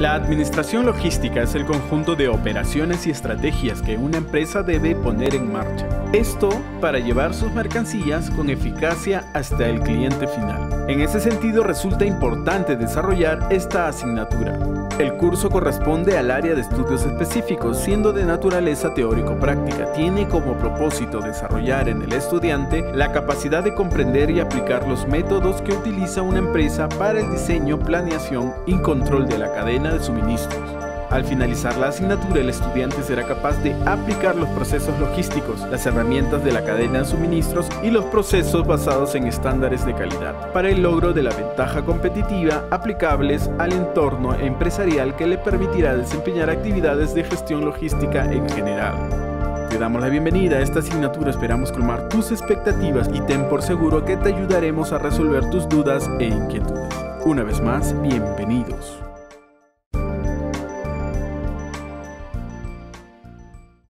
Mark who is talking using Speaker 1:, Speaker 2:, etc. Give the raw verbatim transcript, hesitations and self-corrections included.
Speaker 1: La administración logística es el conjunto de operaciones y estrategias que una empresa debe poner en marcha. Esto para llevar sus mercancías con eficacia hasta el cliente final. En ese sentido, resulta importante desarrollar esta asignatura. El curso corresponde al área de estudios específicos, siendo de naturaleza teórico-práctica. Tiene como propósito desarrollar en el estudiante la capacidad de comprender y aplicar los métodos que utiliza una empresa para el diseño, planeación y control de la cadena de suministros. Al finalizar la asignatura, el estudiante será capaz de aplicar los procesos logísticos, las herramientas de la cadena de suministros y los procesos basados en estándares de calidad, para el logro de la ventaja competitiva aplicables al entorno empresarial que le permitirá desempeñar actividades de gestión logística en general. Te damos la bienvenida a esta asignatura, esperamos colmar tus expectativas y ten por seguro que te ayudaremos a resolver tus dudas e inquietudes. Una vez más, bienvenidos.